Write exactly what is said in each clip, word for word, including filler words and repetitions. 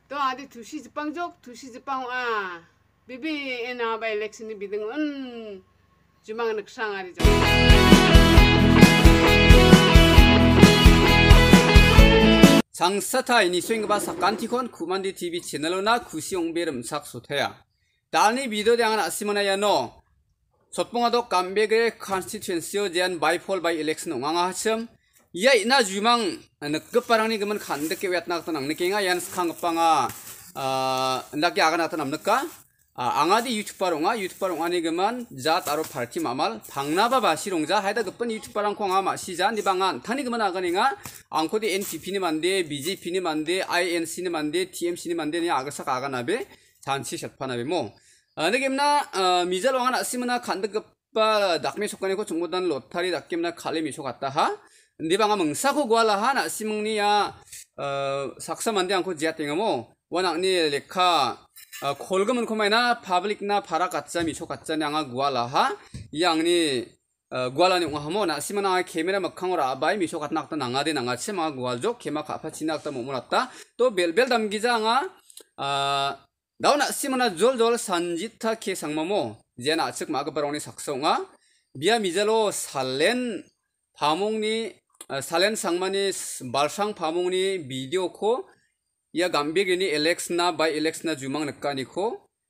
또 아디 두시 집방족 두시 집방 아 비비 에나 바 일렉션이 비등은 주망 늑상아리죠. 장사타 이니 수행바 사칸티콘 쿠만디 티비 채널로나 구시옹베름 삭소태야 다니 비디오 대한 아시모나야노 솥봉아도 감베그의 컨스티튜언시오 제한 바이폴 바이 일렉션 옹앙아 하첨 이야 이나 주망 늑급바랑니 그만 간득게 웨트나가던 낭느킹아 얀스캉급방아 아 낙게 아가 나타 남느까 아 앙아디 유튜버롱아 유튜버롱아니 그만 자 따로 파티 마말 방나바 바시롱자 하이다 급번 유튜버랑 콩아 마시자 니방안 타니 그만 아가니가 앙코디 엔피피니 만데 비제피니 만데 아이엔씨니 만데 티엠씨니 만데 니 아가삭 아가나베 잔치 샷파나베 뭐 어느겜나 어 미잘왕아 나시므나 간득급바 낙메 속간이고 정보단 로타리 낙겜나 칼레 미쇼 갔다 하 니방아 멍사고 구할라하 나시뭉니야 어 삭사만데 않고 지야땡어모 원앙니 레카 콜금은 코마이나 파블릭나 파라 가짜 미초 가짜 냥아 구알라하 이양니 구알라니 옹하모 나시마나 카메라 막강으로 아바이 미초 같은 낙다 낭아데 낭아치 마 구알족 케마 카파 지나악다 모모났다 또 벨벨 담기자가 아 나오나 시마나 졸졸 산지타 케 상마모 제나 아측 마그바로니 sak성아 비아 미젤로 살렌 파몽니 살렌 상마니 발상 파몽니 비디오코 या गांबेगिनी एलेक्सना बाय एलेक्सना जुमांग नक्कानिको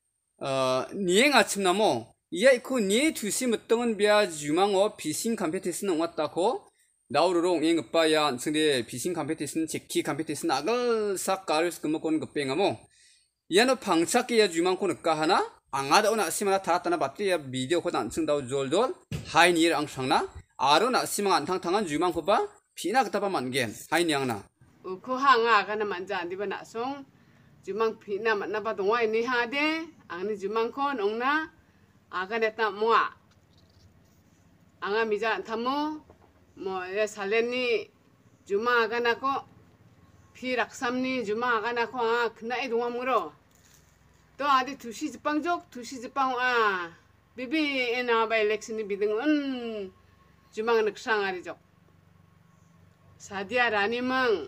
नियें आचिमनामो या इको निये तुसी मत्तंगन बिया जुमांगो फिशिंग कॉम्पिटिशन ओंगाताको दाउरुरों एं गप्पा या संदे फिशिंग कॉम्पिटिशन चेक्की कॉम्पिटिशन आगल सा कार्स गमकोन गप्पेंगामो यानो फांगचाके या जुमांगको नक्काहाना आंगादा ओना सिमाना थाराताना बाtte या भिडिओ को दानसं दाउ जोलजोल हाय नियर आं सांना आरो ना सिमां आंथां थांगान जुमांगखोबा फिना गताबा मानगेन हाय नियांगना uko hanga kana manja di ba nasong jumang phina matna ba dongwa ini hade angni jumang kon ongna aga neta moa anga mija thamo mo ya saleni juma aga nako phi raksamni juma aga nako a khna e dongwa muro to adi tushi jipang jok tushi jipang a bibi ena ba election ni biding un jumang naksang ari jok sadia rani mang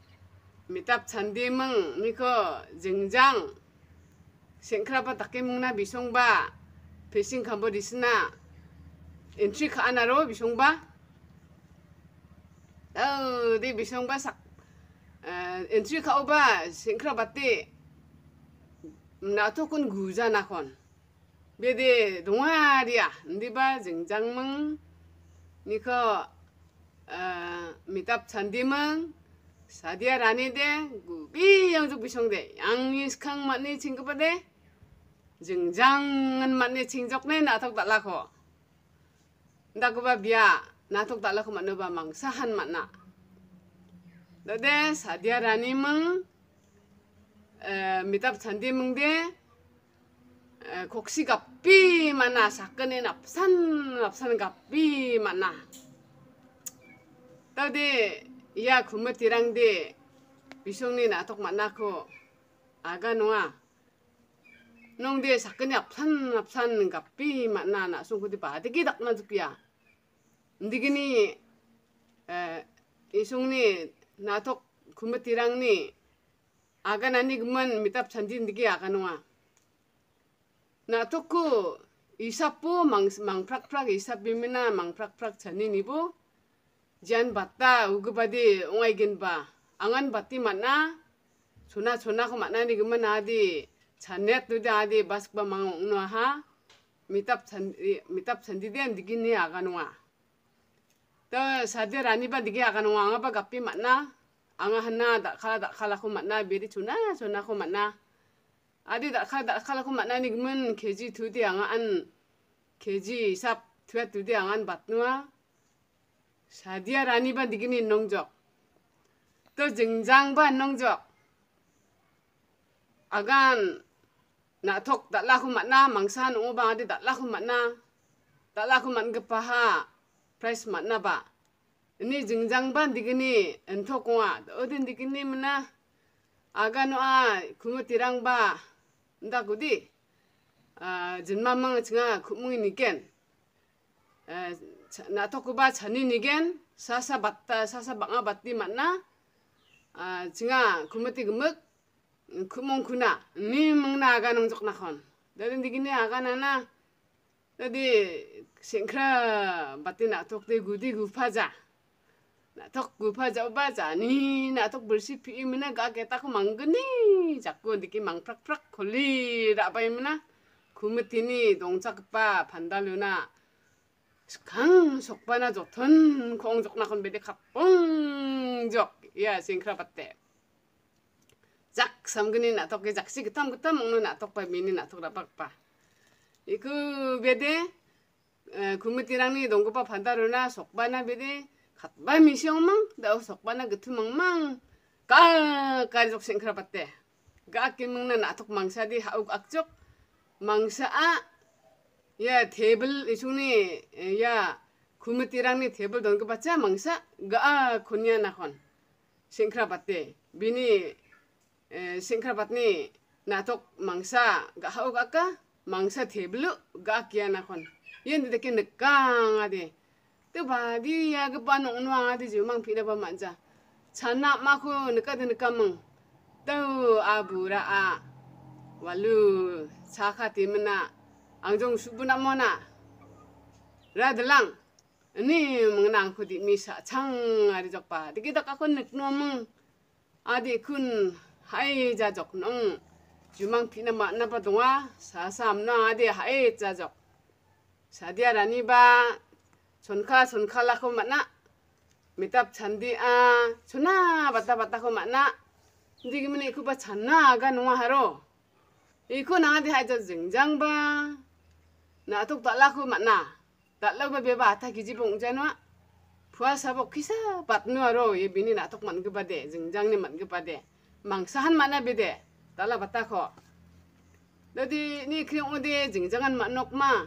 미탑 잔디멍 미코 쟁장 생크라바 닦게멍나 비송바 배신 캄보디스나 엔트리 카나로 비송바 어디 비송바 삭 엔트리 카오바 생크라바티 나토콘 구자나콘 베데 동아리야 인디바 쟁장멍 미코 미탑 잔디멍 사디아 라니데 구비 양족 비송데 양이스캉 맞니 칭급하데 증장은 맞니 칭적네 나톡 달라코 나고바 비야 나톡 달라코 맞노바 망사한 맞나 너데 사디아 라니멍 미탑 잔디멍데 곡시 갑비 맞나 사건에 납산 납산 갑비 맞나 너데 iya kumet tirang de bisong ni natok manako aga noa nong de saknya apsan apsan gapi mana na sung kudi pa de gidak na jupia ndigini eh isong ni natok kumet tirang ni aga nani guman mitap sandi ndigi aga noa natok ku isapu mang mang prak prak isap bimina mang prak prak chani nibu jan batta ugubadi ongai genba angan batti mana chona chona ko mana ni gman adi chanet tu adi basba mang no ha mitap chandi mitap chandi den digini aganwa ta sade rani ba digi aganwa anga ba gapi mana anga hanna da khala da khala ko mana beri chona chona ko mana adi da khala da khala ko mana ni gman keji tu di anga an keji sap tuat tu di angan batnuwa 사디아 라니바 디기니 농적 또 증장바 농적 아간 나톡 달라고 만나 망산 오바디 달라고 만나 달라고 만급하하 프라이스 만나바 ini 증장바 디기니 엔토공아 어딘 디기니 만나 아간와 구무티랑바 nda고디 아 진마망 증아 구무이니겐 나토쿠바 찬이니겐 사사 batta sasa banga batti manna jinga kumati gumuk kumong kuna ni mengna aga nong jok nakon dari digini aga nana dari singkra batin atok de gudi gupaja natok gupaja baja ni natok bersih pi mina ga kita ku manggeni jaku diki mang prak prak koli rapai mina kumetini dongcak pa pandaluna kang sokbana joton kong jok nakon bede kapong jok ya singkra batte jak samgeni natok ke jaksi getam getam mongno natok pa mini natok rapak pa iku bede kumetirang ni dongko pa pandaluna sokbana bede katba misyong mang daw sokbana getu mang mang ka ka jok singkra batte ga kimeng na natok mangsa di hauk akjok mangsa a ya table isuni ya kumetirang ni table dongko baca mangsa ga kunya nakon singkra batte bini singkra batni natok mangsa ga hauk akka mangsa table ga kian nakon yen deke nekang ade tu badi ya ke panong nuang ade ju mang pida ba manja chana mako nekade nekameng tu abura a walu chaka timna angjong subuna mona radlang ni mengnang ko di misa chang ade jokpa dikita ka kon nek nomeng ade kun hai ja jok nong jumang pina ma na pa donga sa sam na ade hai ja jok sadia rani ba sonka sonka la ko mana mitap chandi a chuna bata bata ko mana digi mene ku ba channa ga nonga haro iku na ade hai ja jingjang ba na tok ta la ko mana ta la ba be ba ta ki jibong janwa puasa bo kisa patnu haro ye bini na tok man ge ba de jingjang ni man ge ba de mangsahan mana bede ta la bata ko dadi ni kriong ode jingjangan manok ma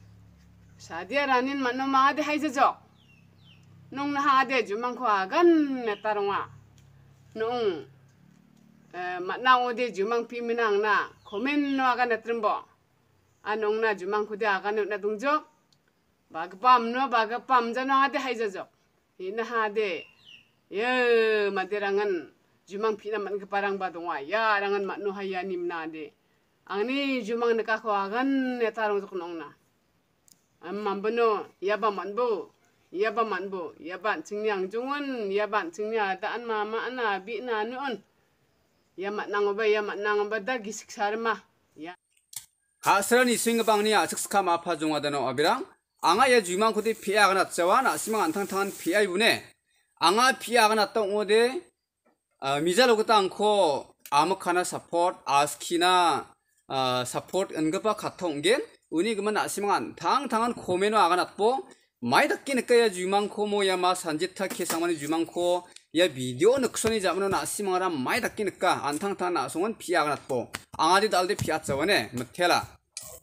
sadia ranin manno ma ade haijajok nong na ade jumang ko agan netaronga nong eh matna ode jumang piminang na komen no agan netrembo anong na jumang ko de agan na dungjok bagpam no bagpam jano ade haijajok ina ade ye maderangan jumang pina man keparang badonga ya rangan matno haya nimna ade angni jumang neka ko agan netarong jok nong na amman bono yaba manbo yaba manbo yaban cingnyang jungun yaban cingnya daan mama ana bi na nuon yamat nang ba yamat nang ba da gisik sarma ya ha스러니 스윙방니 아측스카 마파 중하다노 아비랑 앙아 야 주망 코디 피아가 났자와 나시망 안탕탕한 피아 이분에 앙아 피아가 났다 오데 미자로그다 않고 아무카나 서포트 아스키나 서포트 은급바 카통겐 우니 그만 아시망 당당한 코메노 아가 났보 마이 닥기니까 야 주망 코모 야마 산지타 케상만이 주망 코 야 비디오 늑선이 잡으면 아시망아라 마이 닥기니까 안탕탕한 아송은 피아가 났보 앙아디 달데 피아자원에 못해라